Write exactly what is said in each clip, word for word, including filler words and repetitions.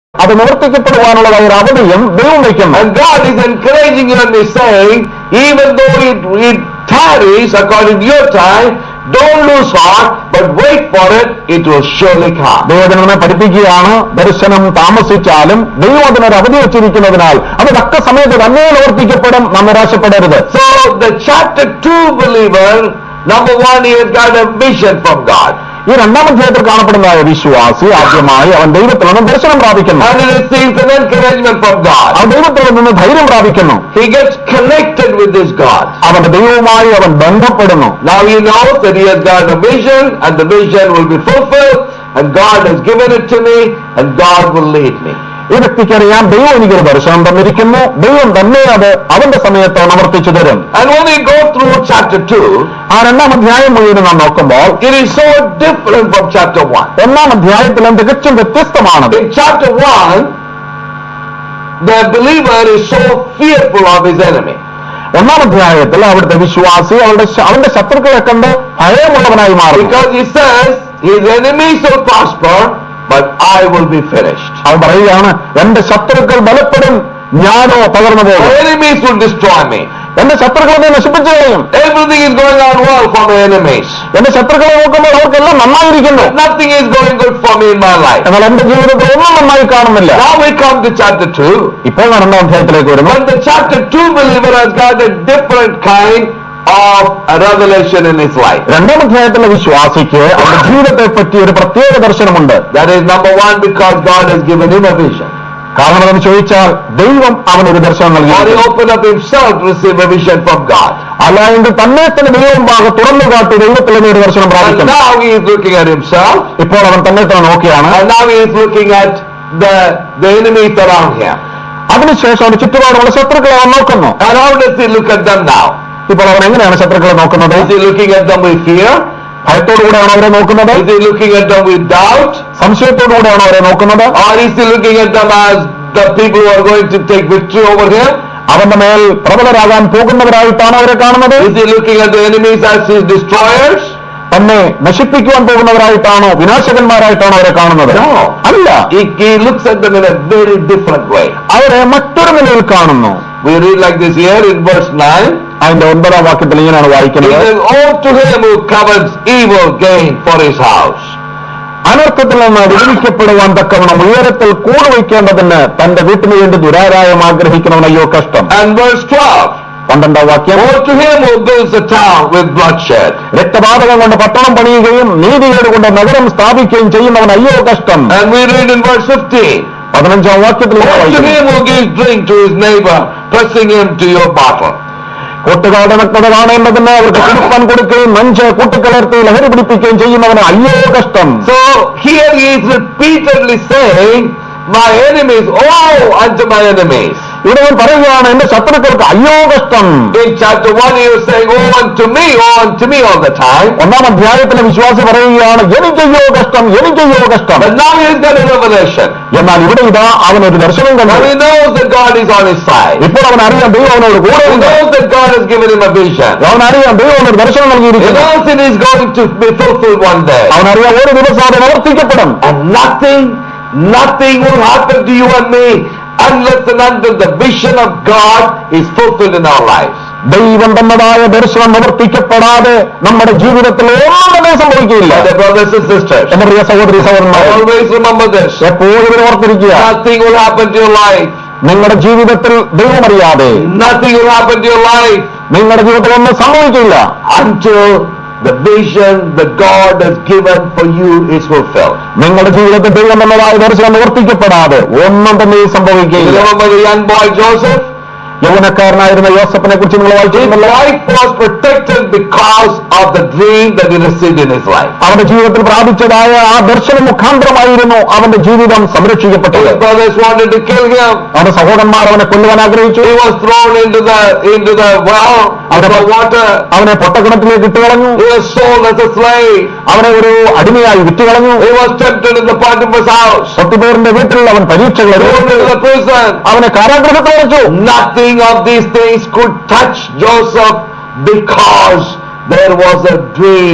അത് നിവർത്തിക്കപ്പെടുവാനുള്ളതായ ഒരു അവധിയും ദൈവം വയ്ക്കുന്നു. And God is encouraging you and me, saying, even though it, it tarries according to your time, don't lose heart, but wait for it, it will surely come. ദൈവജനങ്ങളെ പഠിപ്പിക്കുകയാണ്, ദർശനം താമസിച്ചാലും ദൈവം അതിനൊരു അവധി വെച്ചിരിക്കുന്നതിനാൽ അത് തക്ക സമയത്ത് തന്നെ നിവർത്തിക്കപ്പെടും, നാം നിരാശപ്പെടരുത്. So the chapter two believer, number one, he has got a vision from God. ഈ രണ്ടാം അധ്യായത്തിൽ കാണപ്പെടുന്നതായ വിശ്വാസി ആദ്യമായി അവൻ ദൈവത്തിൽ നിന്ന് ദർശനം പ്രാപിക്കുന്നു. And he receives an encouragement from God. അവൻ ദൈവത്തിൽ നിന്ന് ധൈര്യം പ്രാപിക്കുന്നു. He gets connected with this God. അവന്റെ ദൈവവുമായി അവൻ ബന്ധപ്പെടുന്നു. Now he knows that he has got a vision, and the vision will be fulfilled, and God has given it to me, and God will lead me. ഈ വ്യക്തിക്കറിയാം, ദൈവം എനിക്കൊരു ദർശനം തന്നിരിക്കുന്നു, ദൈവം തന്നെ അത് അവന്റെ സമയത്ത് നിവർത്തിച്ചു തരും. And when we go through chapter two, ആ രണ്ടാം അധ്യായം മുഴുവൻ നാം നോക്കുമ്പോൾ it is so different from chapter one. ഒന്നാം അധ്യായത്തിലും തികച്ചും വ്യത്യസ്തമാണ്. In chapter one, the believer is so fearful of his enemy. ഒന്നാം അധ്യായത്തിൽ അവിടുത്തെ വിശ്വാസി അവരുടെ അവന്റെ ശത്രുക്കളെ കണ്ട് ഭയമുള്ളവനായി മാറി. Because he says his enemies will prosper, but I will be finished. അവൻ പറയുകയാണ്, എന്റെ ശത്രുക്കൾ ബലപ്പെടും, ഞാനോ തകർന്നു പോകും. My enemies will destroy me. എന്റെ ശത്രുക്കളെ നശിപ്പിച്ചു കളയും. Everything is going on well for my enemies. എന്റെ ശത്രുക്കളെ നോക്കുമ്പോൾ അവർക്കെല്ലാം നന്നായിരിക്കുന്നു. Nothing is going good for me in my life. എന്നാൽ എന്റെ ജീവിതത്തിൽ ഒന്നും നന്നായി കാണുന്നില്ല. Now we come to chapter two. ഇപ്പോൾ രണ്ടാം അധ്യായത്തിലേക്ക് വരുന്നു. But the chapter two believer has got a different kind of a revelation in his life. രണ്ടാം അധ്യായത്തിലെ വിശ്വാസിക്ക് അവരുടെ ജീവിതത്തെ പറ്റി ഒരു പ്രത്യേക ദർശനമുണ്ട്. That is number one, because God has given him a vision. കാരണം എന്ന് ചോദിച്ചാൽ ദൈവം അവനൊരു ദർശനം നൽകി. Or he opened up himself to receive a vision from God. അല്ല എങ്കിൽ തന്നെ തന്നെ ദൈവം ഭാഗം തുറന്നു കാട്ടി ദൈവത്തിൽ നിന്ന് ഒരു ദർശനം And പ്രാപിക്കുന്നു. now he is looking at himself. ഇപ്പോൾ അവൻ തന്നെ തന്നെ നോക്കിയാണ്. And now he is looking at the the enemies around him. അതിനുശേഷം അവന്റെ ചുറ്റുപാടുള്ള ശത്രുക്കളെ അവൻ നോക്കുന്നു. And how does he look at them now? ഇപ്പോൾ അവൻ എങ്ങനെയാണ് ശത്രുക്കളെ നോക്കുന്നത്? Is he looking at them with fear? ഭയത്തോടുകൂടെയാണ് അവരെ നോക്കുന്നത്? Is he looking at them with doubt? സംശയത്തോടുകൂടെയാണ് അവരെ നോക്കുന്നത്? Or is he looking at them as the people who are going to take victory over him? അവന്റെ മേൽ പ്രബലരാകാൻ പോകുന്നവരായിട്ടാണ് അവരെ കാണുന്നത്? Is he looking at the enemies as his destroyers? തന്നെ നശിപ്പിക്കുവാൻ പോകുന്നവരായിട്ടാണോ വിനാശകന്മാരായിട്ടാണോ അവരെ കാണുന്നത്? അല്ല, He, he looks at them in a very different way. അവരെ മറ്റൊരു നിലയിൽ കാണുന്നു. We read like this here in verse nine. അതിന്റെ ഒൻപതാം വാക്യത്തിൽ ഇങ്ങനെയാണ് It വായിക്കുന്നത്. says, "Woe to him who covets evil gain for his house." അനർത്ഥത്തിൽ നിന്ന് വിടുവിക്കപ്പെടുവാൻ തക്കവണ്ണം ഉയരത്തിൽ കൂടുവയ്ക്കേണ്ടതിന് തന്റെ വീട്ടിന് വേണ്ടി ദുരാരായം ആഗ്രഹിക്കുന്നവൻ അയ്യോ കഷ്ടം. And verse twelve. പന്ത്രണ്ടാം വാക്യം, "Woe to him who builds a town with bloodshed." രക്തപാതകം കൊണ്ട് പട്ടണം പണിയുകയും നീതികേട് കൊണ്ട് നഗരം സ്ഥാപിക്കുകയും ചെയ്യുന്നവൻ അയ്യോ കഷ്ടം. And we read in verse fifteen. പതിനഞ്ചാം വാക്യത്തിൽ "Woe to him who gives drink to his neighbor, pressing him to your bottle." കൂട്ടുകാരുടെ നഗ്നത കാണേണ്ടതിന് അവർക്ക് കുടിപ്പാൻ കൊടുക്കുകയും മഞ്ച് കൂട്ടിക്കലർത്തി ലഹരി പിടിപ്പിക്കുകയും ചെയ്യുന്നവന് അയ്യോ കഷ്ടം. So here he is repeatedly saying, "My enemies, oh unto my enemies." ഇവിടെ അവൻ പറയുകയാണ്, എന്റെ ശത്രുക്കൾക്ക് അയ്യോ കഷ്ടം. In chapter one he was saying, "Oh unto me, oh unto me" all the time. ഒന്നാം അധ്യായത്തിലെ വിശ്വാസി പറയുകയാണ്, എനിക്കയ്യോ കഷ്ടം, എനിക്കയ്യോ കഷ്ടം. But now he has got a revelation. എന്നാൽ ഇവിടെ ഇതാ അവനൊരു ദർശനം Now കണ്ടു. he knows that God is on his side. ഇപ്പോൾ അവൻ അറിയാം ദൈവം അവനോട് കൂടെ He ഉണ്ട്. knows that God has given him a vision. അവൻ അറിയാം ദൈവം അവനൊരു ദർശനം He നൽകിയിരിക്കുന്നു. knows it is going to be fulfilled one day. അവൻ അറിയാം ഒരു ദിവസം അത് പ്രവർത്തിക്കപ്പെടും. And nothing, nothing will happen to you and me unless and until the vision of God is fulfilled in our lives. ദൈവം തന്നതായ ദർശനം നിവർത്തിക്കപ്പെടാതെ നമ്മുടെ ജീവിതത്തിൽ ഒന്നും തന്നെ സംഭവിക്കുകയില്ല. My dear brothers and sisters, എന്റെ പ്രിയ സഹോദരി സഹോദരന്മാർ, always remember this. എപ്പോഴും ഇത് ഓർത്തിരിക്കുക, Nothing will happen to your life. നിങ്ങളുടെ ജീവിതത്തിൽ ദൈവം അറിയാതെ Nothing will happen to your life നിങ്ങളുടെ ജീവിതത്തിൽ ഒന്നും സംഭവിക്കില്ല until the vision that God has given for you is fulfilled. നിങ്ങളുടെ ജീവിതത്തിൽ ദൈവം തന്നതായ ദർശനം നിവർത്തിക്കപ്പെടാതെ ഒന്നും തന്നെ You സംഭവിക്കുകയില്ല. remember the young boy Joseph? യൗവനക്കാരനായിരുന്ന യോസഫിനെ കുറിച്ച് നിങ്ങൾ His വായിച്ചിട്ടുണ്ടല്ലോ. life was protected because of the dream that he received in his life. അവന്റെ ജീവിതത്തിൽ പ്രാപിച്ചതായ ആ ദർശനം മുഖാന്തരമായിരുന്നു അവന്റെ ജീവിതം സംരക്ഷിക്കപ്പെട്ടത്. His brothers wanted to kill him. അവന്റെ സഹോദരന്മാർ അവനെ കൊല്ലുവാൻ ആഗ്രഹിച്ചു. He was thrown into the into the well, into the water. അവനെ പൊട്ടക്കിണറ്റിലേക്ക് ഇട്ടുകളഞ്ഞു. He was sold as a slave. അവനെ ഒരു അടിമയായി വിറ്റുകളഞ്ഞു. He was tempted in the Potiphar's house. പത്തിപേറിന്റെ വീട്ടിൽ അവൻ പരീക്ഷകൾ Thrown into the prison. അവനെ കാരാഗൃഹത്തിൽ വെച്ചു. Nothing of these things could touch Joseph because there was a dream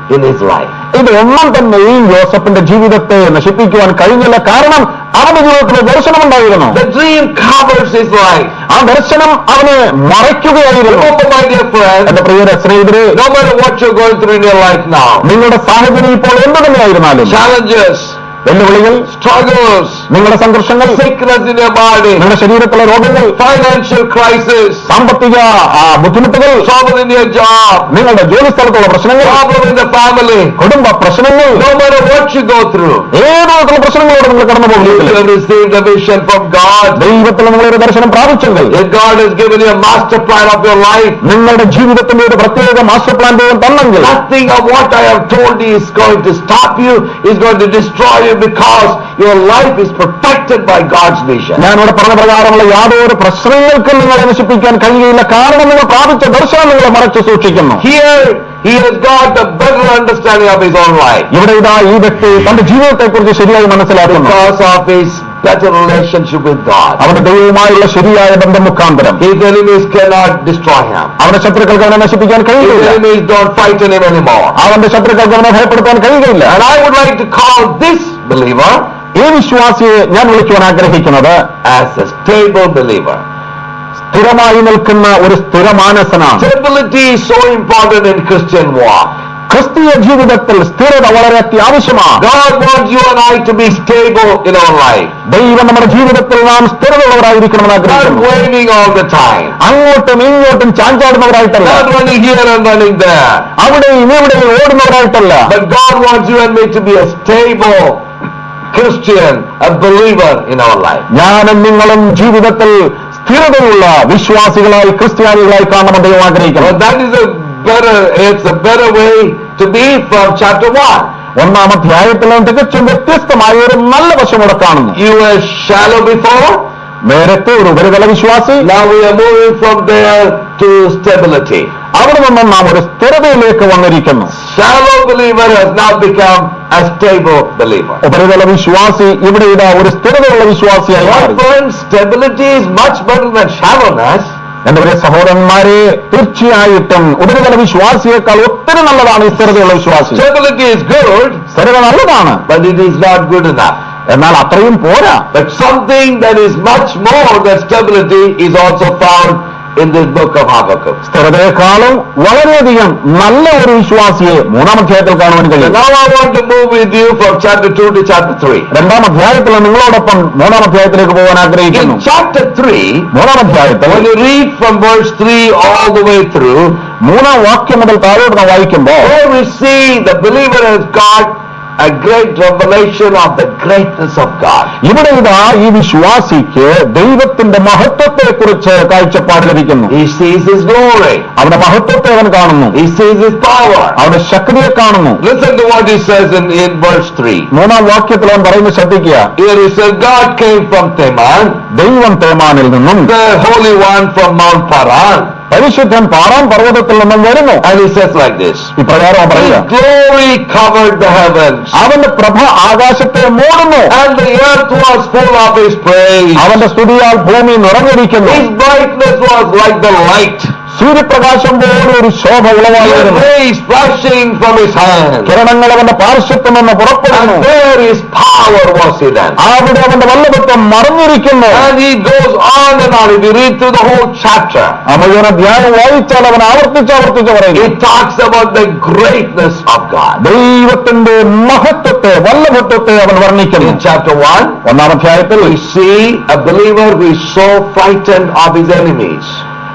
in his life. ഇത് ഒന്നും തന്നെയും യോസഫിന്റെ ജീവിതത്തെ നശിപ്പിക്കുവാൻ കഴിഞ്ഞില്ല. കാരണം അവന്റെ ജീവിതത്തിൽ ദർശനമുണ്ടായിരുന്നു. The dream covers his life. ആ ദർശനം അവനെ മറയ്ക്കുകയായിരുന്നു. Remember, my dear friend, എന്റെ പ്രിയ സ്നേഹിതരെ, no matter what you're going through in your life now, നിങ്ങളുടെ സാഹചര്യം ഇപ്പോൾ എന്ത് തന്നെയായിരുന്നാലും, challenges, വെല്ലുവിളികൾ, struggles, നിങ്ങളുടെ സംഘർഷങ്ങൾ, sickness in your body, നിങ്ങളുടെ ശരീരത്തിലെ രോഗങ്ങൾ, financial crisis, സാമ്പത്തിക ആ, ബുദ്ധിമുട്ടുകൾ, trouble in your job, നിങ്ങളുടെ ജോലി സ്ഥലത്തുള്ള പ്രശ്നങ്ങൾ, problem in the family, കുടുംബ പ്രശ്നങ്ങൾ, no matter what you go through, ഏത് വിധത്തിലുള്ള പ്രശ്നങ്ങളോട് നിങ്ങൾ കടന്നു you പോകുന്നില്ല, have received a vision from God. ദൈവത്തിൽ നിങ്ങളൊരു ദർശനം പ്രാപിച്ചെങ്കിൽ, If God has given you a master plan of your life, നിങ്ങളുടെ ജീവിതത്തിന്റെ ഒരു പ്രത്യേക മാസ്റ്റർ പ്ലാൻ ദൈവം തന്നെങ്കിൽ, nothing of what I have told you is going to stop you, is going to destroy you, because your life is protected by God's vision. ഞാനിവിടെ പറഞ്ഞ പ്രകാരമുള്ള യാതൊരു പ്രശ്നങ്ങൾക്കും നിങ്ങളെ നശിപ്പിക്കാൻ കഴിയില്ല. കാരണം നിങ്ങൾ പ്രാപിച്ച ദർശനം നിങ്ങളെ മറച്ചു സൂക്ഷിക്കുന്നു. Here, he has got a better understanding of his own life ഇവിടെ ഇതാ ഈ വ്യക്തി തന്റെ ജീവിതത്തെക്കുറിച്ച് ശരിയായി മനസ്സിലാക്കുന്നു. because of his better relationship with God. അവന്റെ ദൈവവുമായുള്ള ശരിയായ ബന്ധം മുഖാന്തരം His enemies cannot destroy him. അവന്റെ ശത്രുക്കൾക്ക് അവനെ നശിപ്പിക്കാൻ His കഴിയില്ല. enemies don't fight him anymore. അവന്റെ ശത്രുക്കൾക്ക് അവനെ ഭയപ്പെടുത്താൻ കഴിയില്ല. And I would like to call this believer ഈ വിശ്വാസിയെ ഞാൻ വിളിക്കുവാൻ ആഗ്രഹിക്കുന്നത് as a stable believer. സ്ഥിരമായി നിൽക്കുന്ന ഒരു സ്ഥിരമാനസനാണ്. Stability is so important in Christian walk. ക്രിസ്തീയ ജീവിതത്തിൽ സ്ഥിരത വളരെ അത്യാവശ്യമാണ്. God wants you and I to be stable in our life. ദൈവം നമ്മുടെ ജീവിതത്തിൽ നാം സ്ഥിരതയുള്ളവരായിരിക്കണമെന്ന് Not ആഗ്രഹിക്കുന്നു. waving all the time. അങ്ങോട്ടും ഇങ്ങോട്ടും ചാഞ്ചാടുന്നവരായിട്ടല്ല, Not running here and running there. അവിടെയും ഇവിടെയും ഓടുന്നവരായിട്ടല്ല. But God wants you and me to be a stable Christian, a believer in our life. ഞാനും നിങ്ങളും ജീവിതത്തിൽ സ്ഥിരതയുള്ള വിശ്വാസികളായി ക്രിസ്ത്യാനികളായി കാണണമെന്ന് ദൈവം ആഗ്രഹിക്കുന്നു. But that is a better, it's a better way to be from chapter one. ഒന്നാം അധ്യായത്തിൽ നാം തികച്ചും വ്യത്യസ്തമായ ഒരു നല്ല വശം ഇവിടെ കാണുന്നു. You were shallow before. നേരത്തെ ഒരു ഉപരിതല വിശ്വാസി, Now we are moving from there to stability. അവിടെ നിന്നും നാം ഒരു സ്ഥിരതയിലേക്ക് വന്നിരിക്കുന്നു. Shallow believer has now become a stable believer. ഉപരിതല വിശ്വാസി ഇവിടെ ഇതാ ഒരു സ്ഥിരതയുള്ള വിശ്വാസിയായി My മാറി. friends, stability is much better than shallowness. എന്റെ പ്രിയ സഹോദരന്മാരെ, തീർച്ചയായിട്ടും ഉപരിതല വിശ്വാസിയേക്കാൾ ഒത്തിരി നല്ലതാണ് ഈ സ്ഥിരതയുള്ള വിശ്വാസി. Stability is good, സ്ഥിരത നല്ലതാണ്, but it is not good enough. എന്നാൽ അത്രയും പോരാ. But something that is much more than stability is also found in this book of Habakkuk. സ്ഥിരതയെക്കാളും വളരെയധികം നല്ല ഒരു വിശ്വാസിയെ മൂന്നാം അധ്യായത്തിൽ കാണുവാൻ So കഴിയും. now I want to move with you from chapter two to chapter three. രണ്ടാം അധ്യായത്തിൽ നിങ്ങളോടൊപ്പം മൂന്നാം അധ്യായത്തിലേക്ക് പോകാൻ ആഗ്രഹിക്കുന്നു. In chapter three, മൂന്നാം അധ്യായത്തിൽ when you read from verse three all the way through, മൂന്നാം വാക്യം മുതൽ താഴോട്ട് നാം വായിക്കുമ്പോൾ there we see the believer has got a great revelation of the greatness of God. ഇവിടെ ഇതാ ഈ വിശ്വാസിക്ക് ദൈവത്തിന്റെ മഹത്വത്തെ കുറിച്ച് കാഴ്ചപ്പാട് ലഭിക്കുന്നു. He sees his glory. അവന്റെ മഹത്വത്തെ അവൻ കാണുന്നു, He sees his power. അവന്റെ ശക്തിയെ കാണുന്നു. Listen to what he says in, in verse three. മൂന്നാം വാക്യത്തിൽ അവൻ പറയുന്നത് ശ്രദ്ധിക്കുക. Here he says, God came from Teman, ദൈവം തേമാനിൽ നിന്നും the Holy One from Mount Paran. പരിശുദ്ധൻ പാറാൻ പർവ്വതത്തിൽ നിന്നും വരുന്നു. And he says like this, ഇപ്രകാരം അവൻ His പറയുക, glory covered the heavens, അവന്റെ പ്രഭ ആകാശത്തെ മൂടുന്നു, and the earth was full of his praise. അവന്റെ സ്തുതിയാൽ ഭൂമി നിറഞ്ഞിരിക്കുന്നു. His brightness was like the light, സൂര്യപ്രകാശം പോലെ ഒരു ശോഭ the ഉളവായിരുന്നു. rays flashing from his hand, കിരണങ്ങൾ അവന്റെ പാർശ്വത്വം നിന്ന് പുറപ്പെടുന്നു. and there his power was hidden. അവിടെ അവന്റെ വല്ലഭത്വം മറഞ്ഞിരിക്കുന്നു. And he goes on and on. If you read through the whole chapter, ആ മുഴുവൻ അധ്യായം വായിച്ചാൽ അവൻ ആവർത്തിച്ച് ആവർത്തിച്ച് പറയുന്നു, it talks about the greatness of God. ദൈവത്തിന്റെ മഹത്വത്തെ വല്ലഭത്വത്തെ അവൻ വർണ്ണിക്കുന്നു. In chapter one, ഒന്നാം അധ്യായത്തിൽ we see a believer who is so frightened of his enemies.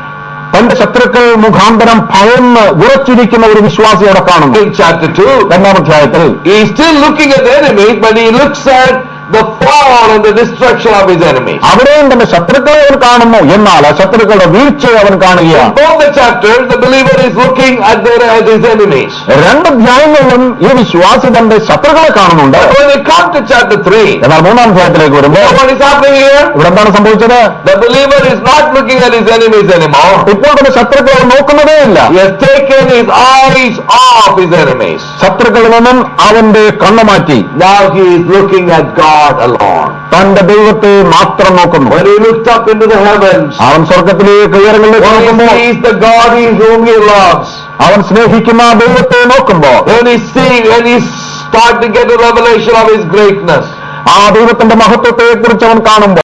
തന്റെ ശത്രുക്കൾ മുഖാന്തരം ഭയന്ന് ഉറച്ചിരിക്കുന്ന ഒരു വിശ്വാസി അവിടെ കാണുന്നു. In chapter two, രണ്ടാം അധ്യായത്തിൽ he is still looking at the enemies, but he looks at the fall and the destruction of his enemies. അവിടെയും തന്റെ ശത്രുക്കളെ അവൻ കാണുന്നു, എന്നാൽ ആ ശത്രുക്കളുടെ വീഴ്ചയെ അവൻ In കാണുകയാണ്. both the chapters, the believer is looking at, their, at his enemies. രണ്ട് അധ്യായങ്ങളിലും ഈ വിശ്വാസി തന്റെ ശത്രുക്കളെ കാണുന്നുണ്ട്. But when we come to chapter three, എന്നാൽ മൂന്നാം അധ്യായത്തിലേക്ക് you വരുമ്പോൾ know what is happening here? ഇവിടെ എന്താണ് സംഭവിച്ചത്? The believer is not looking at his enemies anymore. ഇപ്പോൾ തന്റെ ശത്രുക്കളെ അവൻ നോക്കുന്നതേ ഇല്ല. He has taken his eyes off his enemies. ശത്രുക്കളിൽ നിന്നും അവന്റെ കണ്ണു മാറ്റി Now he is looking at God alone. തന്റെ ദൈവത്തെ മാത്രം നോക്കുന്നു. When he looked up into the heavens, അവൻ സ്വർഗത്തിലേക്ക് ഉയരങ്ങളിലേക്ക് when he നോക്കുമ്പോൾ sees the God whom he loves, അവൻ സ്നേഹിക്കുന്ന ദൈവത്തെ നോക്കുമ്പോൾ, when he see, when he start to get a revelation of his greatness, ആ ദൈവത്തിന്റെ മഹത്വത്തെ കുറിച്ച് അവൻ കാണുമ്പോൾ